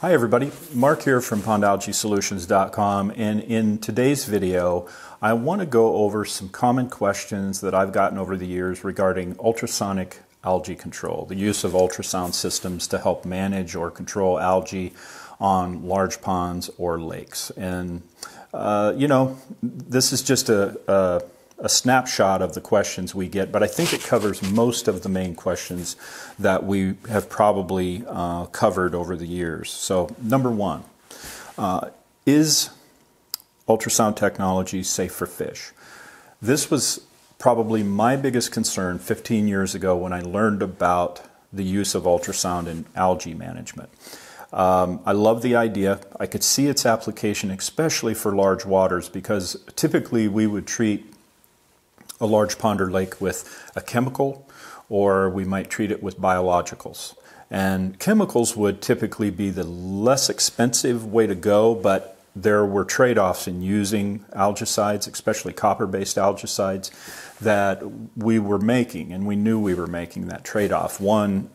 Hi everybody, Mark here from PondAlgaeSolutions.com, and in today's video I want to go over some common questions that I've gotten over the years regarding ultrasonic algae control, the use of ultrasound systems to help manage or control algae on large ponds or lakes. And this is just a snapshot of the questions we get, but I think it covers most of the main questions that we have probably covered over the years. So, number one, is ultrasound technology safe for fish? This was probably my biggest concern 15 years ago when I learned about the use of ultrasound in algae management. I love the idea. I could see its application, especially for large waters, because typically we would treat a large pond or lake with a chemical, or we might treat it with biologicals. And chemicals would typically be the less expensive way to go, but there were trade-offs in using algicides, especially copper-based algicides, that we were making, and we knew we were making that trade-off. One,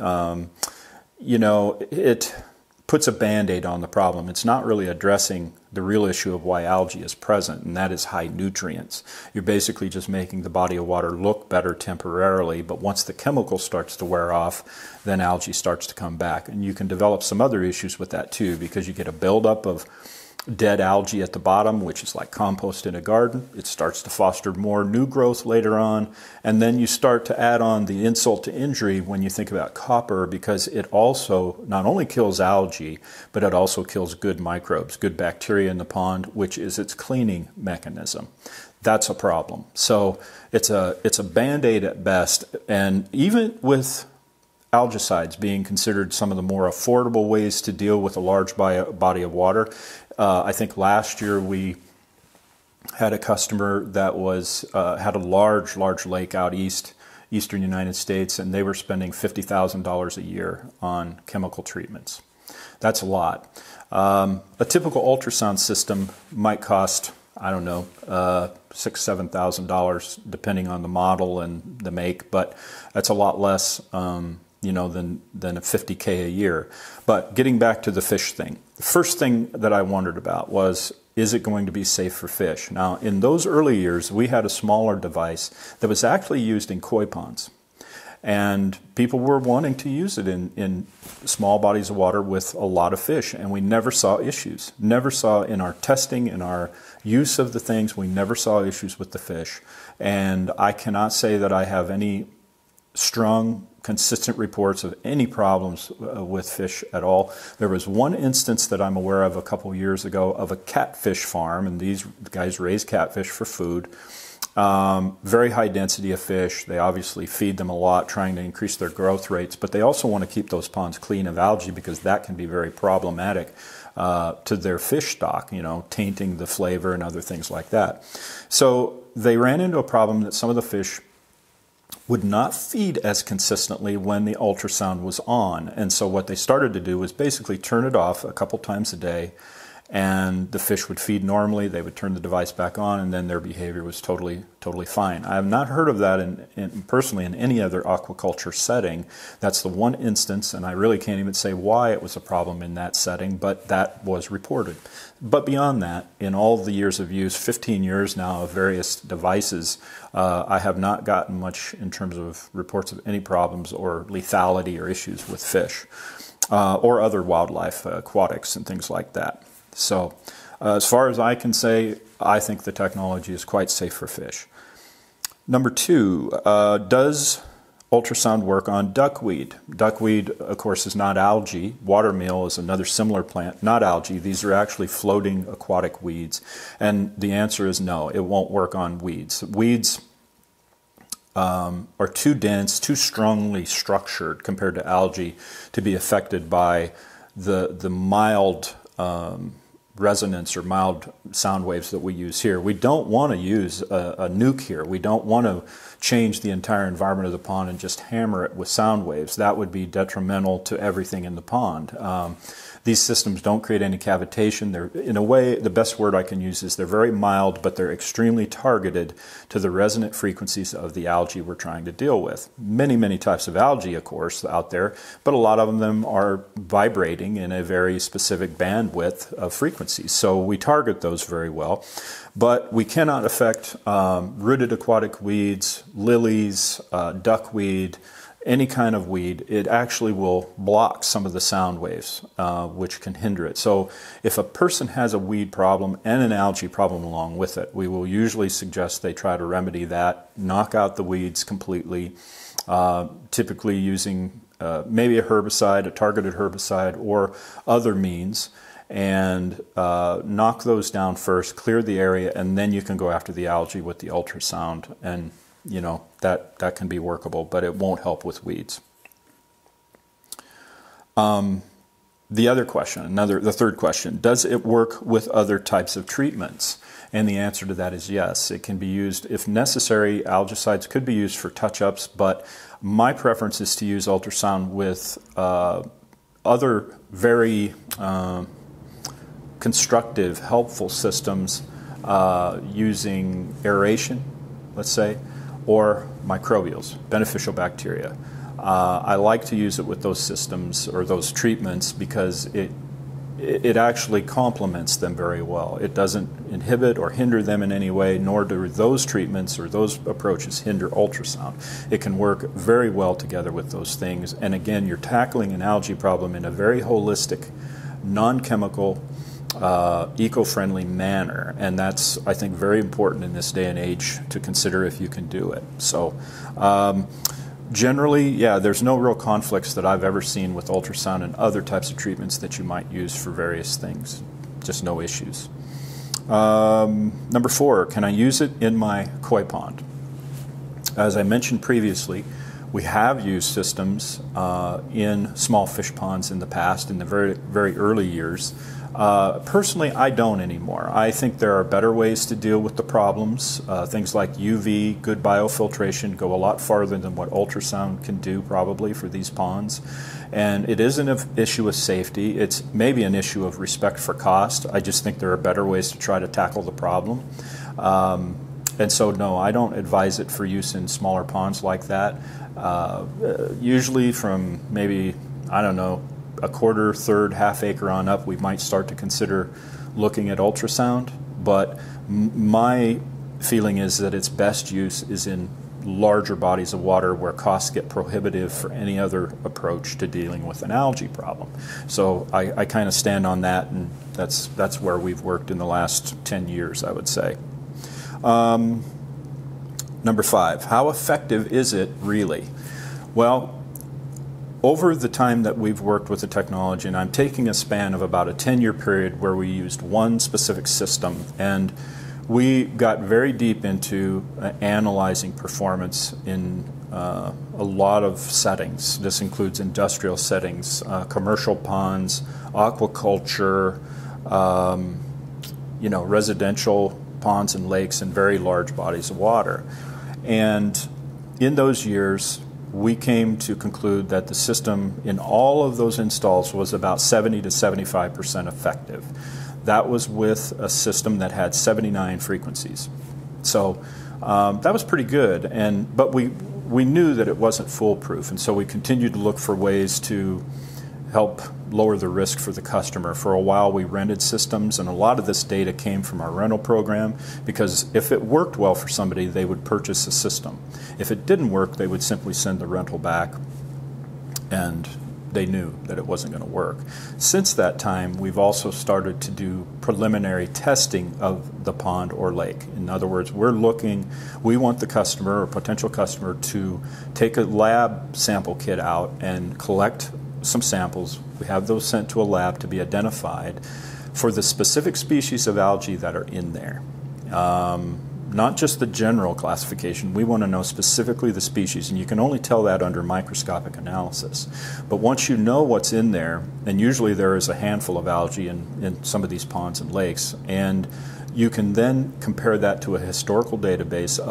it puts a Band-Aid on the problem. It's not really addressing the real issue of why algae is present, and that is high nutrients. You're basically just making the body of water look better temporarily, but once the chemical starts to wear off, then algae starts to come back. And you can develop some other issues with that too, because you get a buildup of dead algae at the bottom, which is like compost in a garden. It starts to foster more new growth later on, and then you start to add on the insult to injury when you think about copper, because it also not only kills algae, but it also kills good microbes, good bacteria in the pond, which is its cleaning mechanism. That's a problem. So it's a Band-Aid at best, and even with algicides being considered some of the more affordable ways to deal with a large body of water. I think last year we had a customer that had a large lake out eastern United States, and they were spending $50,000 a year on chemical treatments. That's a lot. A typical ultrasound system might cost, I don't know, $6,000 to $7,000 depending on the model and the make, but that's a lot less than a $50K a year. But getting back to the fish thing, the first thing that I wondered about was, is it going to be safe for fish? Now, in those early years, we had a smaller device that was actually used in koi ponds. And people were wanting to use it in small bodies of water with a lot of fish, and we never saw issues. Never saw in our testing, in our use of the things, we never saw issues with the fish. And I cannot say that I have any strong, consistent reports of any problems with fish at all. There was one instance that I'm aware of a couple years ago of a catfish farm, and these guys raise catfish for food. Very high density of fish. They obviously feed them a lot, trying to increase their growth rates, but they also want to keep those ponds clean of algae, because that can be very problematic to their fish stock, tainting the flavor and other things like that. So they ran into a problem that some of the fish would not feed as consistently when the ultrasound was on. And so what they started to do was basically turn it off a couple times a day, and the fish would feed normally. They would turn the device back on, and then their behavior was totally fine. I have not heard of that personally in any other aquaculture setting. That's the one instance, and I really can't even say why it was a problem in that setting, but that was reported. But beyond that, in all the years of use, 15 years now of various devices, I have not gotten much in terms of reports of any problems or lethality or issues with fish or other wildlife, aquatics and things like that. So as far as I can say, I think the technology is quite safe for fish. Number two, does ultrasound work on duckweed? Duckweed, of course, is not algae. Watermeal is another similar plant, not algae. These are actually floating aquatic weeds. And the answer is no, it won't work on weeds. Weeds are too dense, too strongly structured compared to algae to be affected by the mild resonance or mild sound waves that we use here. We don't want to use a nuke here. We don't want to change the entire environment of the pond and just hammer it with sound waves. That would be detrimental to everything in the pond. These systems don't create any cavitation. They're, in a way, the best word I can use is they're very mild, but they're extremely targeted to the resonant frequencies of the algae we're trying to deal with. Many, many types of algae, of course, out there, but a lot of them are vibrating in a very specific bandwidth of frequencies. So we target those very well. But we cannot affect rooted aquatic weeds, lilies, duckweed, any kind of weed. It actually will block some of the sound waves, which can hinder it. So if a person has a weed problem and an algae problem along with it, we will usually suggest they try to remedy that, knock out the weeds completely, typically using maybe a herbicide, a targeted herbicide, or other means, and knock those down first, clear the area, and then you can go after the algae with the ultrasound, and you know that can be workable, but it won't help with weeds. The other question, the third question, does it work with other types of treatments? And the answer to that is yes. It can be used, if necessary. Algicides could be used for touch-ups, but my preference is to use ultrasound with other very constructive, helpful systems using aeration, let's say, or microbials, beneficial bacteria. I like to use it with those systems or those treatments because it actually complements them very well. It doesn't inhibit or hinder them in any way, nor do those treatments or those approaches hinder ultrasound. It can work very well together with those things. And again, you're tackling an algae problem in a very holistic, non-chemical, eco-friendly manner, and that's, I think, very important in this day and age to consider if you can do it. So generally, yeah, there's no real conflicts that I've ever seen with ultrasound and other types of treatments that you might use for various things. Just no issues. Number 4, can I use it in my koi pond? As I mentioned previously, we have used systems in small fish ponds in the past, in the very, very early years. Personally, I don't anymore. I think there are better ways to deal with the problems. Things like UV, good biofiltration go a lot farther than what ultrasound can do probably for these ponds. And it isn't an issue of safety. It's maybe an issue of respect for cost. I just think there are better ways to try to tackle the problem. And so, no, I don't advise it for use in smaller ponds like that. Usually from maybe, I don't know, a quarter, third, half acre on up, we might start to consider looking at ultrasound. But my feeling is that its best use is in larger bodies of water where costs get prohibitive for any other approach to dealing with an algae problem. So I kind of stand on that, and that's where we've worked in the last 10 years, I would say. Number 5, how effective is it really? Well, over the time that we've worked with the technology, and I'm taking a span of about a 10-year period where we used one specific system, and we got very deep into analyzing performance in a lot of settings. This includes industrial settings, commercial ponds, aquaculture, residential ponds and lakes, and very large bodies of water. And in those years, we came to conclude that the system in all of those installs was about 70 to 75% effective. That was with a system that had 79 frequencies. So that was pretty good, but we knew that it wasn't foolproof, and so we continued to look for ways to help lower the risk for the customer. For a while we rented systems, and a lot of this data came from our rental program, because if it worked well for somebody, they would purchase a system. If it didn't work, they would simply send the rental back, and they knew that it wasn't going to work. Since that time, we've also started to do preliminary testing of the pond or lake. In other words, we want the customer or potential customer to take a lab sample kit out and collect some samples. We have those sent to a lab to be identified for the specific species of algae that are in there. Not just the general classification. We want to know specifically the species, and you can only tell that under microscopic analysis. But once you know what's in there, and usually there is a handful of algae in some of these ponds and lakes, and you can then compare that to a historical database of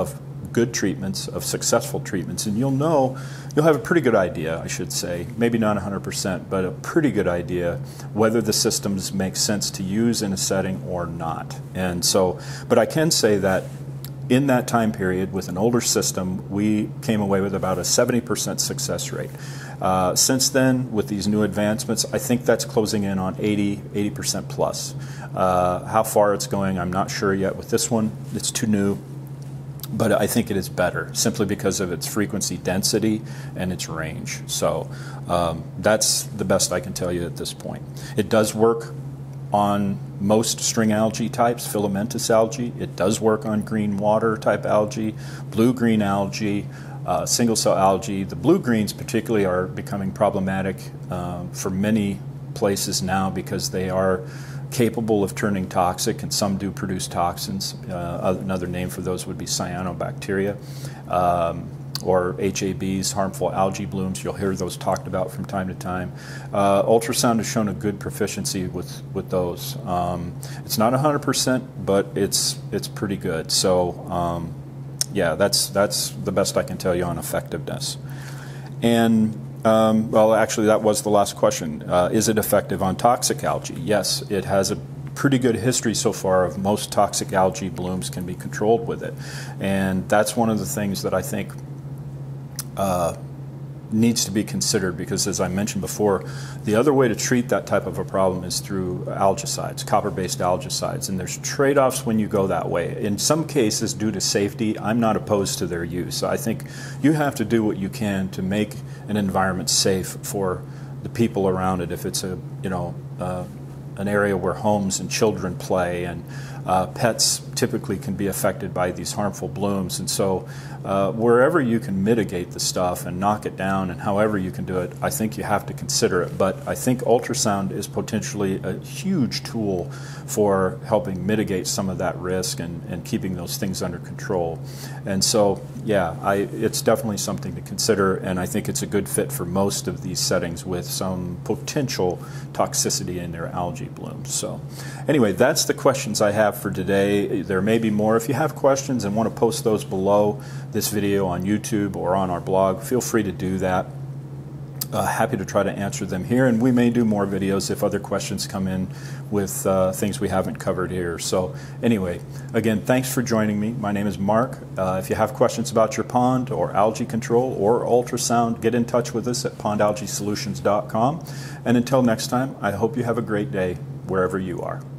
good treatments, of successful treatments, and you'll have a pretty good idea, I should say, maybe not 100%, but a pretty good idea whether the systems make sense to use in a setting or not. And so, but I can say that in that time period, with an older system, we came away with about a 70% success rate. Since then, with these new advancements, I think that's closing in on 80% plus. How far it's going, I'm not sure yet with this one. It's too new, but I think it is better simply because of its frequency density and its range. So that's the best I can tell you at this point. It does work on most string algae types, filamentous algae. It does work on green water type algae, blue-green algae, single cell algae. The blue-greens particularly are becoming problematic for many places now because they are capable of turning toxic, and some do produce toxins. Another name for those would be cyanobacteria. Or HABs, harmful algae blooms. You'll hear those talked about from time to time. Ultrasound has shown a good proficiency with those. It's not 100%, but it's pretty good. So yeah, that's the best I can tell you on effectiveness. And well, actually, that was the last question. Is it effective on toxic algae? Yes, it has a pretty good history so far of most toxic algae blooms can be controlled with it. And that's one of the things that I think needs to be considered, because as I mentioned before, the other way to treat that type of a problem is through algicides, copper-based algicides, and there's trade-offs when you go that way. In some cases, due to safety, I'm not opposed to their use. I think you have to do what you can to make an environment safe for the people around it. If it's an area where homes and children play, and pets typically can be affected by these harmful blooms, and so wherever you can mitigate the stuff and knock it down, and however you can do it, I think you have to consider it. But I think ultrasound is potentially a huge tool for helping mitigate some of that risk and keeping those things under control. And so, yeah, it's definitely something to consider, and I think it's a good fit for most of these settings with some potential toxicity in their algae blooms. So anyway, that's the questions I have for today. There may be more. If you have questions and want to post those below this video on YouTube or on our blog, feel free to do that. Happy to try to answer them here, and we may do more videos if other questions come in with things we haven't covered here. So anyway, again, thanks for joining me. My name is Mark. If you have questions about your pond or algae control or ultrasound, get in touch with us at pondalgaesolutions.com. And until next time, I hope you have a great day wherever you are.